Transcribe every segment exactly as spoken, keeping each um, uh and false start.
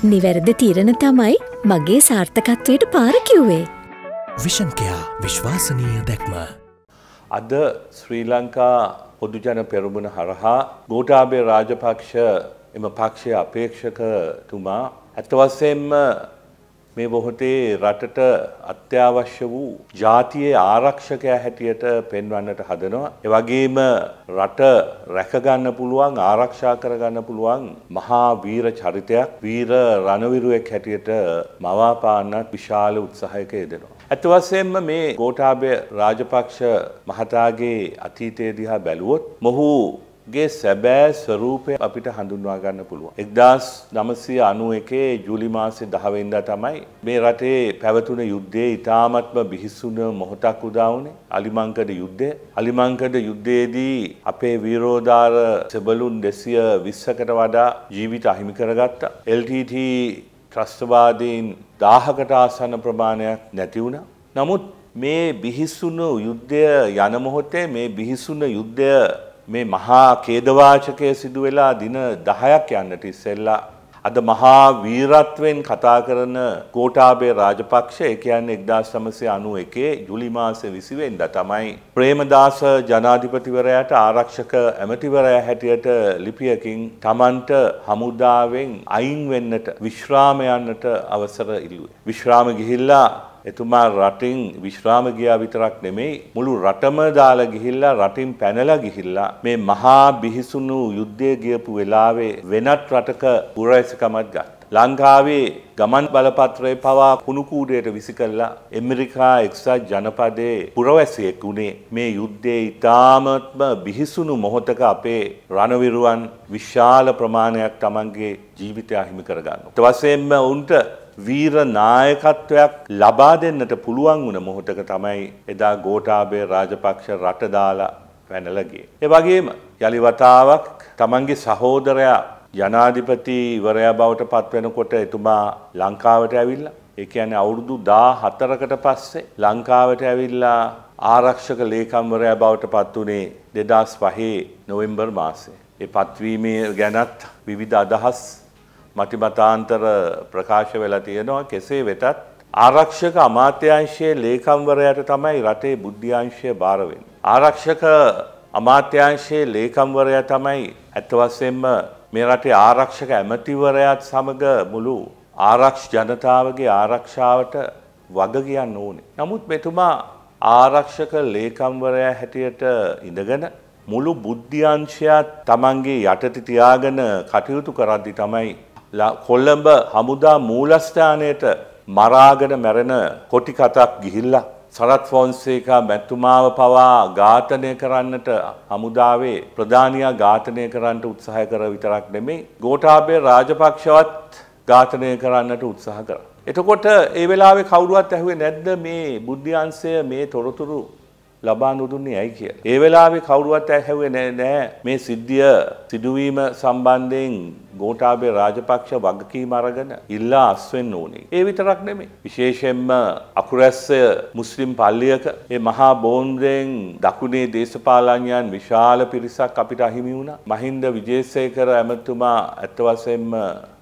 නිවැරදි තීරණ තමයි මගේ සාර්ථකත්වයට පාර කිව්වේ. විෂන් කෙයා විශ්වාසනීය දැක්ම. අද ශ්‍රී ලංකා පොදුජන පෙරමුණ හරහා ගෝඨාභය රාජපක්ෂ එම පක්ෂයේ අපේක්ෂකතුමා අත් වශයෙන්ම මේ මොහොතේ රටට අත්‍යවශ්‍ය වූ ජාතියේ ආරක්ෂකයා හැටියට පෙන්වන්නට හදනවා. ඒ වගේම රට රැක ගන්න පුළුවන් ආරක්ෂා කර ගන්න පුළුවන් මහා වීර චරිතයක් වීර රණවිරුවෙක් හැටියට මවා පාන්නත් විශාල උත්සාහයක යෙදෙනවා. අත් වශයෙන්ම මේ ගෝඨාභය රාජපක්ෂ මහතාගේ අතීතය දිහා බැලුවොත් මොහු ගේ සැබෑ ස්වරූපය අපිට හඳුන්වා ගන්න පුළුවන්. එක්දාස් නවසිය අනූ එකේ ජූලි මාසේ දහ වෙනිදා තමයි මේ රටේ පැවතුන යුද්ධයේ ඉතාමත්ම බිහිසුන මොහොතක් උදා වුණේ. අලිමංකඩ යුද්ධය. අලිමංකඩ යුද්ධයේදී අපේ වීරෝදාර සෙබළුන් දෙසිය විස්සකට වඩා ජීවිත අහිමි කරගත්තා. එල් ටී ටී ත්‍රස්තවාදීන් දාහකට ආසන්න ප්‍රමාණයක් නැති වුණා. නමුත් මේ බිහිසුණු යුද්ධය යන මොහොතේ මේ බිහිසුණු යුද්ධය මේ මහා ඛේදවාචකය සිදු වෙලා දින දහයක් යන්නට ඉස්සෙල්ලා අද මහා වීරත්වයෙන් කතා කරන ගෝඨාභය රාජපක්ෂ ඒ කියන්නේ එක්දාස් නවසිය අනූ එකේ ජූලි මාසේ විසි වෙනිදා තමයි ප්‍රේමදාස ජනාධිපතිවරයාට ආරක්ෂක ඇමතිවරයා හැටියට ලිපියකින් Tamanට හමුදාවෙන් අයින් වෙන්නට විශ්‍රාම යන්නට අවසර ඉල්ලුවේ. විශ්‍රාම ගිහිල්ලා එතුමා රටින් විශ්‍රාම ගියා විතරක් නෙමෙයි මුළු රටම දාලා ගිහිල්ලා රටින් පැනලා ගිහිල්ලා මේ මහා බිහිසුණු යුද්ධය ගියපු වෙලාවේ වෙනත් රටක පුරවැසිකමක් ගත්තා. ලංකාවේ ගමන් බලපත්‍රය පවා කුණු කූඩයට විසි කළා ඇමරිකා එක්සත් ජනපදයේ පුරවැසියෙක් උනේ මේ යුද්ධයේ ඉතාමත්ම බිහිසුණු මොහොතක අපේ රණවිරුවන් විශාල ප්‍රමාණයක් Tamanගේ ජීවිතය අහිමි කරගන්නවා. ඊට පස්සෙම උන්ට වීර නායකත්වයක් ලබා දෙන්නට පුළුවන් වුණ මොහොතක තමයි එදා ගෝඨාභය රාජපක්ෂ රට දාලා පැනලා ගියේ. ඒ වගේම යලි වතාවක් තමන්ගේ සහෝදරයා ජනාධිපතිවරයා බවට පත් වෙනකොට එතුමා ලංකාවට ඇවිල්ලා ඒ කියන්නේ අවුරුදු දාහතරකට පස්සේ ලංකාවට ඇවිල්ලා ආරක්ෂක ලේකම්වරයා බවට පත් වුණේ දෙදාස් පහේ නොවැම්බර් මාසයේ. ඒ පත්වීමේ ගැනත් විවිධ අදහස් මතිමතාන්තර ප්‍රකාශ වෙලා තියෙනවා. කෙසේ වෙතත් ආරක්ෂක අමාත්‍යාංශයේ ලේකම්වරයාට තමයි රටේ බුද්ධ්‍යාංශය බාර වෙන්නේ. ආරක්ෂක අමාත්‍යාංශයේ ලේකම්වරයා තමයි අත් වශයෙන්ම මේ රටේ ආරක්ෂක ඇමතිවරයාත් සමග මුළු ආරක්ෂ ජනතාවගේ ආරක්ෂාවට වග කියන්න ඕනේ. නමුත් මෙතුමා ආරක්ෂක ලේකම්වරයා හැටියට ඉඳගෙන මුළු බුද්ධ්‍යාංශයත් Tamanගේ යටතේ තියාගෙන කටයුතු කරද්දී තමයි කොළඹ හමුදා මූලස්ථානයට මරාගෙන මැරෙන කොටි කතාවක් ගිහිල්ලා සරත් ෆොන්සේකා මැතිතුමාව පවා ඝාතනය කරන්නට හමුදාවේ ප්‍රධානියා ඝාතනය කරන්නට උත්සාහ කර විතරක් නෙමෙයි ගෝඨාභය රාජපක්ෂවත් ඝාතනය කරන්නට උත්සාහ කරා. එතකොට ඒ වෙලාවේ කවුරුවත් ඇහුවේ නැද්ද මේ බුද්ධ්‍යාංශය මේ තොරතුරු ලබා නොදුන්නේ ඇයි කියලා. ඒ වෙලාවේ කවුරුවත් ඇහුවේ නෑ මේ සිද්ධිය සිදුවීම සම්බන්ධයෙන් ගෝඨාභය රාජපක්ෂ වගකීම අරගෙන ඉල්ලා අස් වෙන්න ඕනේ. ඒ විතරක් නෙමෙයි. විශේෂයෙන්ම අකුරැස්ස මුස්ලිම් පල්ලියක මේ මහා බෝම්බෙන් දකුණේ දේශපාලඥයන් විශාල පිරිසක් අපිට අහිමි වුණා. මහින්ද විජේසේකර ඇමතුමා අත් වශයෙන්ම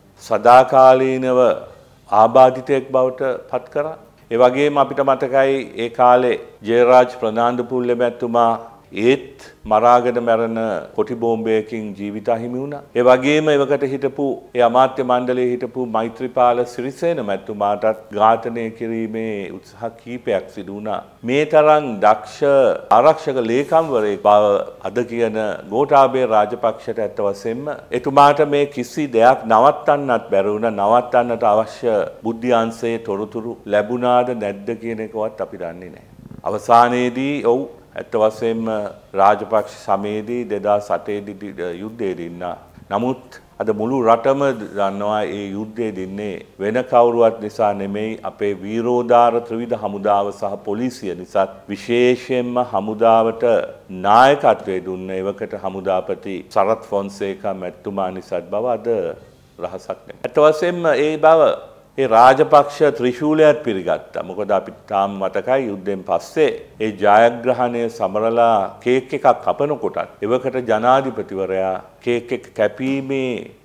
සදාකාලීනව ආබාධිතයෙක් බවට පත් කරා. ඒ වගේම අපිට මතකයි ඒ කාලේ ජයරාජ් ප්‍රනාන්දුපුල්ලේ මැතිතුමා ඒත් මරාගෙන මැරෙන කොටි බෝම්බයකින් ජීවිත අහිමි වුණා. ඒ වගේම එවකට හිටපු ඒ අමාත්‍ය මණ්ඩලයේ හිටපු මෛත්‍රීපාල සිරිසේන මැතිතුමාටත් ඝාතනය කිරීමේ උත්සාහ කීපයක් සිදු වුණා. මේ තරම් දක්ෂ ආරක්ෂක ලේකම්වරයෙක් බව අද කියන ගෝඨාභය රාජපක්ෂට ඇත්ත වශයෙන්ම එතුමාට මේ කිසි දෙයක් නවත්තන්නත් බැරි වුණා. නවත්තන්නට අවශ්‍ය බුද්ධ්‍යාංශයේ තොරතුරු ලැබුණාද නැද්ද කියන එකවත් අපි දන්නේ නැහැ. අවසානයේදී ඔව් ඇත්ත වශයෙන්ම රාජපක්ෂ සමයේදී දෙදාස් අටේදී යුද්ධය දින්නා. නමුත් අද මුළු රටම දන්නවා ඒ යුද්ධය දින්නේ වෙන කවුරුවත් නිසා නෙමෙයි අපේ වීරෝදාර ත්‍රිවිධ හමුදාව සහ පොලිසිය නිසා. විශේෂයෙන්ම හමුදාවට නායකත්වයේ දුන්න එවකට හමුදාපති සරත් ෆොන්සේකා මැතිතුමා නිසා බව අද රහසක් නැහැ. ඇත්ත වශයෙන්ම ඒ බව ඒ රාජපක්ෂ ත්‍රිශූලයත් පිළිගත්තා. මොකද අපිට තාම මතකයි යුද්ධෙන් පස්සේ ඒ ජයග්‍රහණය සමරලා කේක් එකක් කපනකොටත් එවකට ජනාධිපතිවරයා කේක් එක කැපීමේ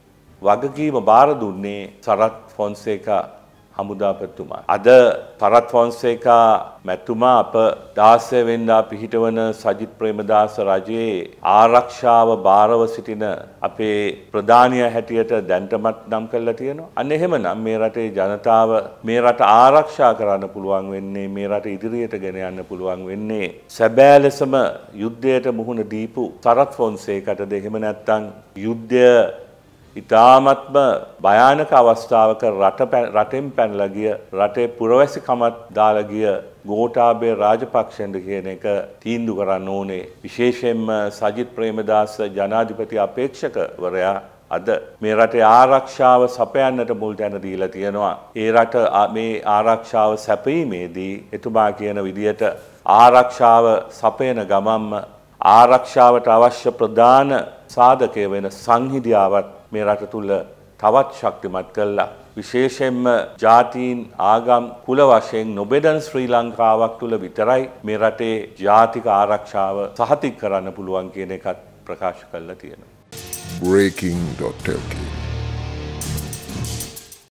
වගකීම බාර දුන්නේ සරත් ෆොන්සේකා හමුදාපතිතුමා. අද සරත් ෆොන්සේකා මැතිතුමා අප දාසය වෙනිදා පිහිටවන සජිත් ප්‍රේමදාස රජයේ ආරක්ෂාව බාරව සිටින අපේ ප්‍රධානියා හැටියට දැන්ටමත් නම් කරලා තියෙනවා. අන්න එහෙමනම් මේ රටේ ජනතාව මේ රට ආරක්ෂා කරන්න පුළුවන් වෙන්නේ, මේ රට ඉදිරියට ගෙන යන්න පුළුවන් වෙන්නේ සැබෑ ලෙසම යුද්ධයට මුහුණ දීපු සරත් ෆොන්සේකටද එහෙම නැත්නම් යුද්ධය ඉතාමත්ම භයානක අවස්ථාවක රට රටෙන් පැනලා ගිය රටේ පුරවැසිකමත් දාලා ගිය ගෝඨාභය රාජපක්ෂන්ද කියන එක තීන්දුව කරන්න ඕනේ. විශේෂයෙන්ම සජිත් ප්‍රේමදාස ජනාධිපති අපේක්ෂකවරයා අද මේ රටේ ආරක්ෂාව සපයන්නට මුල් තැන දීලා තියෙනවා. ඒ රට මේ ආරක්ෂාව සැපීමේදී එතුමා කියන විදියට ආරක්ෂාව සපයන ගමන්ම ආරක්ෂාවට අවශ්‍ය ප්‍රධාන සාධකය වෙන සංහිඳියාවත් මේ රට තුල තවත් ශක්තිමත් කළා. විශේෂයෙන්ම ජාතීන් ආගම් කුල වශයෙන් නොබෙදන ශ්‍රී ලංකාවක් තුල විතරයි මේ රටේ ජාතික ආරක්ෂාව සහතික කරන්න පුළුවන් කියන එකත් ප්‍රකාශ කරලා තියෙනවා. breaking dot l k